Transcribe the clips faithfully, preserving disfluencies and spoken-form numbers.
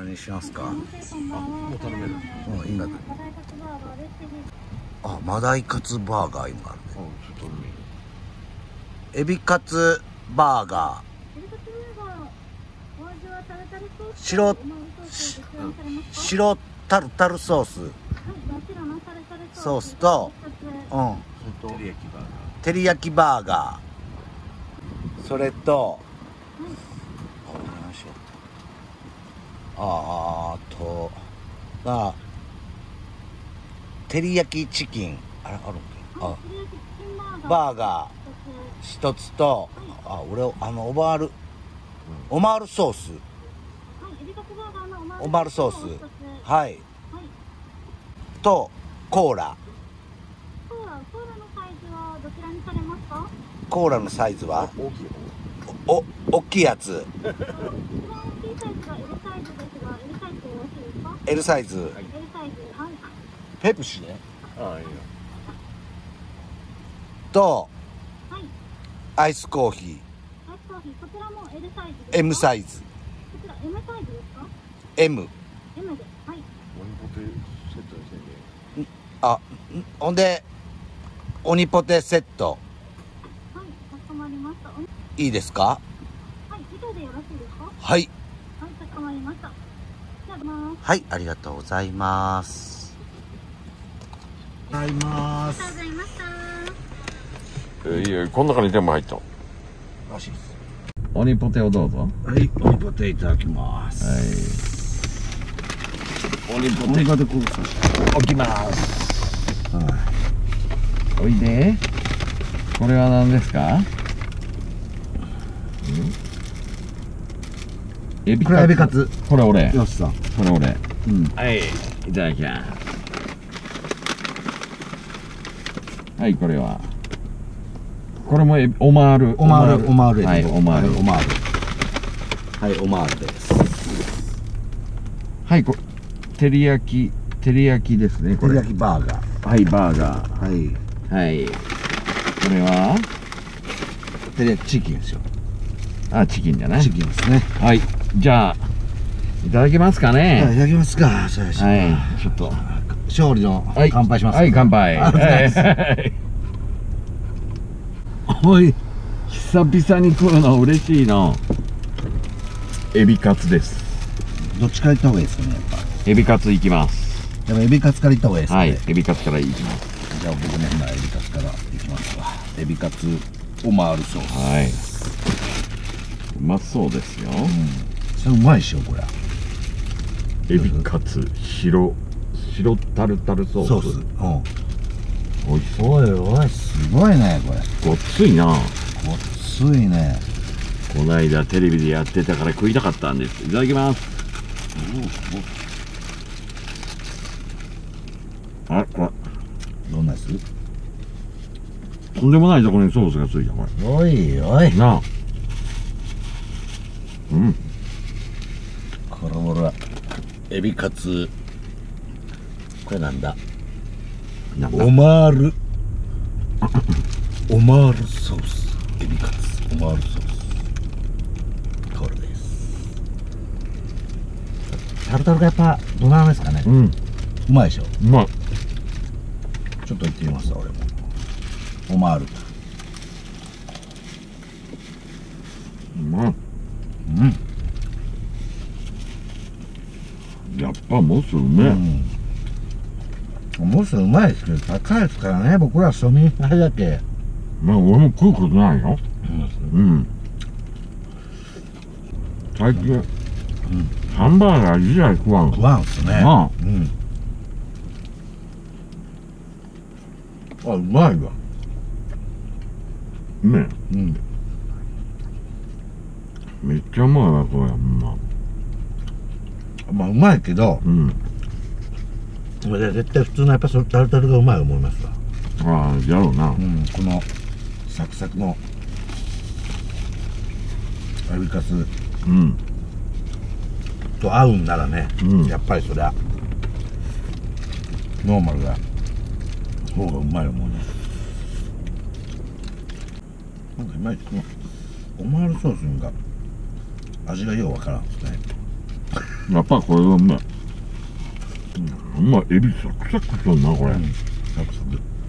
にしますか。 あ、もう頼める。 うん、今。あ、マダイカツバーガー今あるね。 あ、ちょっと頼める。 エビカツバーガー。白、白タルタルソース。ソースと、うん。 照り焼きバーガー。 照り焼きバーガー。それと、ああと、あ、照り焼きチキン、あれあるっけ？あ、バーガー一つと、あ、俺あのオマール、オマールソース、オマールソース、はい。とコーラ。コーラのサイズは？ 大きいお、お、大きいやつ。L サイズ。ペプシね。 ああ、いいよ。 と、アイスコーヒー。M サイズ。M。 オニポテセットですね。 あ、ほんで、オニポテセット。いいですか？はい。はい、ありがとうございます。ありがとうございます。 えー、いや、この中に全部入った。 らしいです。 オニポテをどうぞ。 はい、オニポテいただきます。 はい。オニポテ。 オニポテこうさして置きます。 はい。 おいで。これは何ですか？エビカツ。 これエビカツ。 これ俺。 よしさん。 これ俺。 うん。 はい。いただきます。はい、これは。これもエビオマール。 オマール、オマール。 はい、オマール。 オマール。はい、オマールです。 はい、こ照り焼き、照り焼きですね、これ。 照り焼きバーガー。 はい、バーガー。 はい。 はい。これは照り焼きチキンですよ。 あ、チキンだね。 チキンですね。 はい。じゃあ、いただきますかね。 はい、いただきますか。はい、 ちょっと。 勝利の乾杯します。 はい、乾杯。 ありがとうございます。おい。 久々に来るの嬉しいの。エビカツです。 どっちから行った方がいいですかね、やっぱ。 エビカツ行きます。 やっぱエビカツから行った方がいいですかね。 はい、エビカツから行きます。 じゃあ僕ね、今エビカツから行きますわ。エビカツオマールソース。 はい。うまそうですよ。うん。 それうまいっしょ、これ。 エビカツ白白タルタルソース。ソース。うん。おいしそう。 おいおい、すごいね、これ。 ごっついな。ごっついね。 この間テレビでやってたから食いたかったんです。いただきます。あ、これどんなやつ？ とんでもないところにソースがついた。これおいおいなあ。うん。 これほらエビカツ、これなんだ？なんだ？オマールオマールソース。エビカツオマールソース、これです。タルタルがやっぱどうなんですかね。うん、うまいでしょ。 うまい。 ちょっといってみますわ、俺も。オマール。 うまい。うん、やっぱモスうめえ。うん、 モスうまいですけど高いですからね、僕ら庶民あれだけ。 まあ俺も食うことないよ。うん、最近、うん、ハンバーガー自体食わん食わんっすね。ああ、うん、あ、うまいわ。 うめえ。 うん、 めっちゃうまいわ、これ。まあ、 まあうまいけど、うん、絶対普通のやっぱそのタルタルがうまいと思いますわ。 ああ、やろうな。うん、 このサクサクのエビカツ、うん、と合うんならね、うん、やっぱりそりゃノーマルが方がうまい思うね。なんかいまいちこのオマールソースが味がようわからんですね。 やっぱこれはうまい。うまい。エビサクサクするなこれ。 サクサク。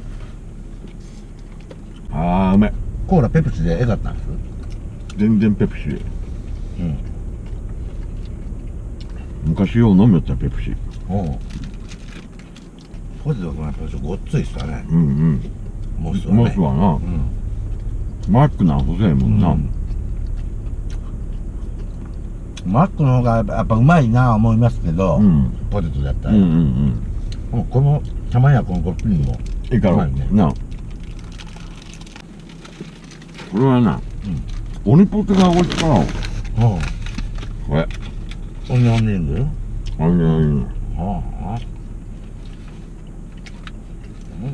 あーうめえ。 コーラペプシでええかったんです。 全然ペプシー。 うん。 昔よう飲みよったペプシー。 おう。ポテトがやっぱりごっついっすわね。 うんうん。 モスはね。 モスはな。 うん。 マックなん細いもんな。 うんマックの方がやっぱうまいなぁ思いますけど、 うん。 ポテトだったら。 うんうんうん。 うんこのたまにはこのコップにもいいかろうまいね。 な。これはな、オニポテが美味しいから。 うん。 これ。 オニオンリング。 あれあれ。 はあ。うん。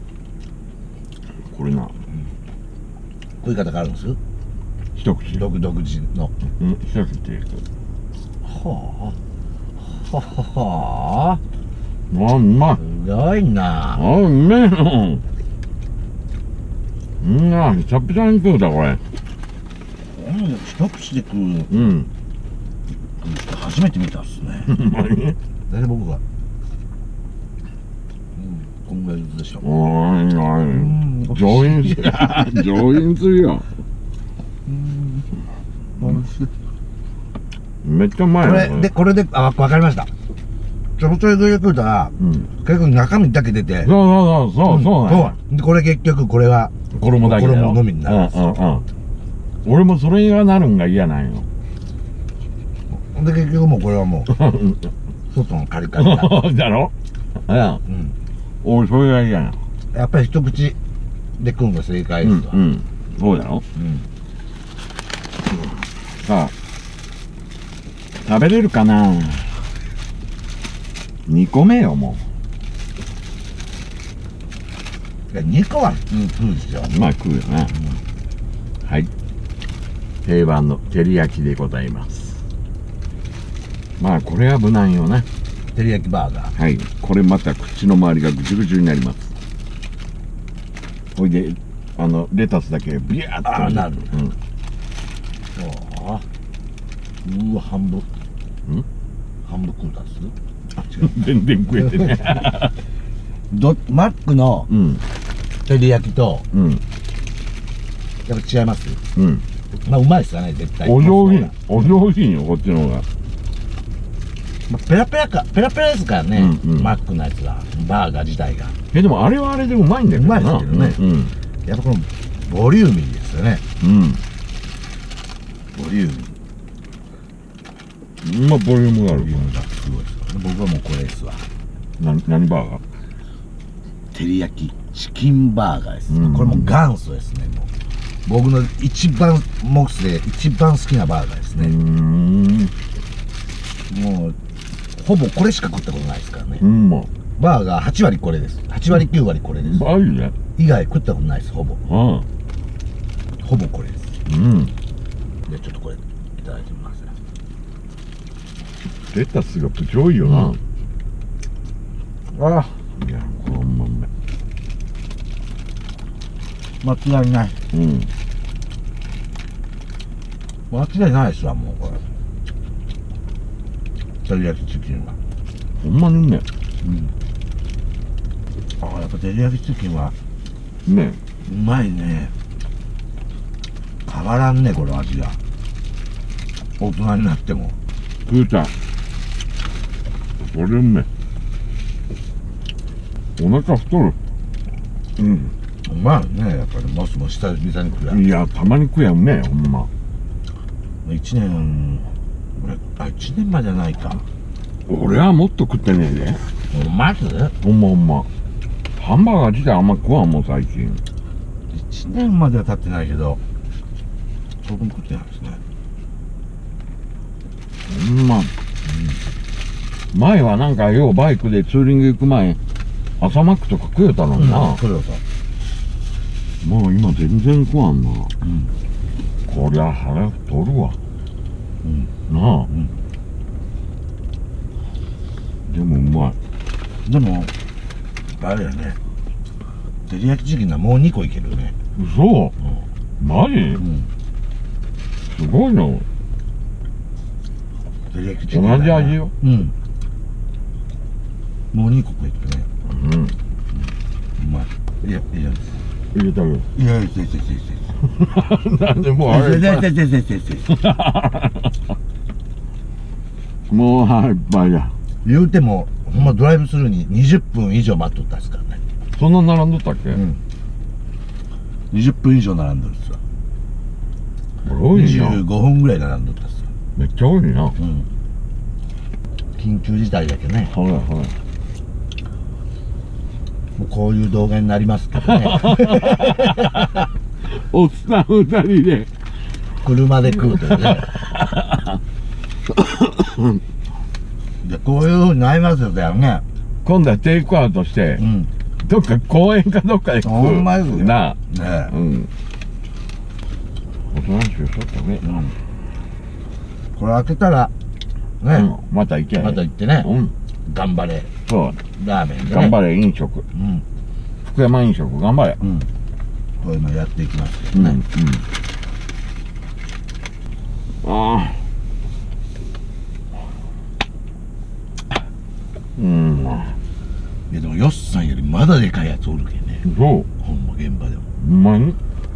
これな、 食い方があるんです。 一口。 独独自の。 うん、一口でいく。 はあ。ははは。 あ、うまい。 すごいな。 あ、うめえの。うんな、久々に食うだ、これ。 うん、一口で食う。 うん。 初めて見たっすね。 何？ 大体僕が。うん、こんぐらいでしょ。 おーいおんい。上品する。上品するよ。 うん。美味しい。 めっちゃうまいよ。 これで、これで、あ、わかりました。ちょろちょろで食うたら、 うん。 結構中身だけ出て。 そうそうそうそうそうなんや。 そう。で、これ結局、これは、 衣だけだよ。 衣のみになるんですうんうんうん。俺もそれがなるんが嫌なんよ。 で、結局もうこれはもう、外のカリカリが。 だろ？うん。 うん。 俺それが嫌や。 やっぱり一口で食うのが正解ですわ。 うん。うん。そうだろ？ うん。 さあ、食べれるかな？にこめよ、もいや、にこは普通食うですよ。 う。うまい食うよね。はい。定番の照り焼きでございます。まあ、これは無難よね。 照り焼きバーガー。 はい。これまた口の周りがぐちゅぐちゅになります。ほいで、あの、レタスだけビヤーっと。 あーなるうん。 ああ。うわ、半分。 ん？ 半分食うたっす。あ、違う。 全然食えてね。 ど、マックのうん。 照り焼きと、 うん。 やっぱ違います。 うん。 まあ、うまいっすよね、絶対。 お上品。お上品よ、こっちの方が。 まあ、ペラペラか、ペラペラですからね、 うんうんマックのやつは、バーガー自体が。 え、でもあれはあれでうまいんだけどな。 うまいですけどねうん。 やっぱこの、ボリューミーですよね。 うん。 ボリューミー。 まあ、ボリュームがあるボリュームがすごいですよね。僕はもうこれですわ。 な、何バーガー？ 照り焼き、チキンバーガーです。 うんこれもう元祖ですね、もう。僕の一番、モックスで一番好きなバーガーですうーね。 ん。 もう、ほぼこれしか食ったことないですからね。 うん、まあ。 バーガーはち割これです。はち割きゅう割これです。 バーね。 以外食ったことないです、ほぼ。 ああ。 ほぼこれです。 うん。 じゃあちょっとこれ、いただいてみます。 レタスがプチ多いよな。 ああ、 いや、このまんま。 間違いない。 うん。 間違いないですわ、もうこれ。照り焼きチキンは。 ほんまにね。 うん。ああ、やっぱ照り焼きチキンは、 ね。 うまいね。変わらんね、この味が。大人になっても。 食うた。これうめえ。お腹太る。うん。 うまいね、やっぱり。もしも久々に食うや。 いや、たまに食えやうめえよ、ほんま。 一年、俺、あ、一年までじゃないか。 俺はもっと食ってねえで。 マジでほんまほんま。ハンバーガー自体あんま食わんもん、最近。 一年までは経ってないけど、当分食ってないですね。 ほんま。前はなんかようバイクでツーリング行く前、朝マックとか食えたのにな。 それはさ。 もう今全然食わんな。 うん。 こりゃ腹太るわ。 うん。 なあ。 うん。 でもうまい。 でも、あれやね。照り焼きチキンはもうにこいけるね。 嘘？ うマジ？ ん。 すごいな。 照り焼きチキンだな。 同じ味よ。 うん。もうにこ食えてるね。 うん。 うまい。いや、いや。 入れたよ。 いや、いや、いや、いや、いや。 なんでもうあれ。 いや、いや、いや、いや、いや、いや。 もうはいっぱいや。 言うても、ほんまドライブスルーににじゅっぷん以上待っとったんですからね。 そんな並んどったっけ？ うん。にじゅっぷん以上並んどるんですよ。 多いな。 にじゅうごふんぐらい並んどったんですよ。 めっちゃ多いな。 うん。緊急事態だけね。 はいはい。 もうこういう動画になりますけどね。 おっさん二人で。 車で食うとね。いや、こういう風になりますよ、だよね。 今度はテイクアウトして、 うん。 どっか公園かどっかで食う。 ほんまですよ。 なあ。 ねえ。 うん。おとなしくしとったね。 うん。これ開けたら、ね、 うん、また行け。 また行ってね、 うん。 頑張れ、 そう。 ラーメンでね。 頑張れ飲食。 うん。 福山飲食頑張れ。 うん。こういうのやっていきますうん。うん。 よね。 ああ。うん。 いやでもヨッさんよりまだでかいやつおるけんね。 そう。 ほんま現場でも。 ほんまに？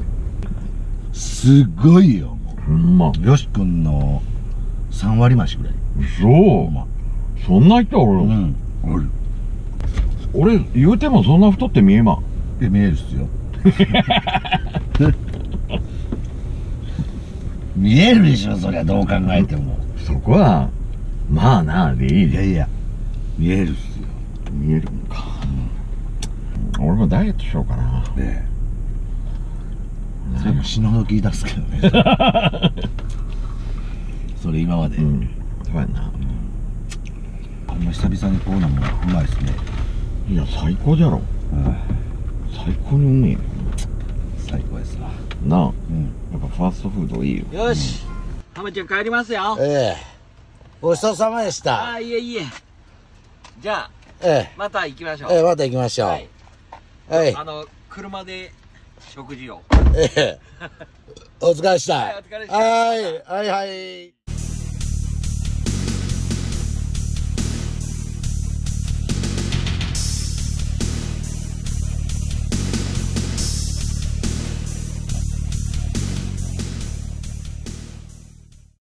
すごいよ、もほんま。 う。ヨシ君のさんわり増しぐらい。 そう。 ほんま。 そんな人おる？ うん。おる。 俺、言うてもそんな太って見えま。 で、見えるっすよ。見えるでしょ、そりゃどう考えても。 そこは、まあな、でいいで。 いやいや、見えるっすよ。 見えるんか。うん、俺もダイエットしようかな。 ねえ。それも死ぬほど聞いたっすけどね。それ今まで。 うん。そうやな。 ほんま久々にこうなもんうまいっすね。 いや、最高じゃろ。 うん。 最高にうめえよ。 最高ですわ。 なあ。 うん。 やっぱファーストフードいいよ。 よし、浜ちゃん帰りますよ。 ええ。ごちそうさまでしあた。 あ、いえいえ。じゃあ、 えまた行きましょう。 え。ええ、また行きましょう。 はい。 はい。 あの、車で食事を。 ええ。お疲れでした。 はいお疲れでしたはい。はいはい。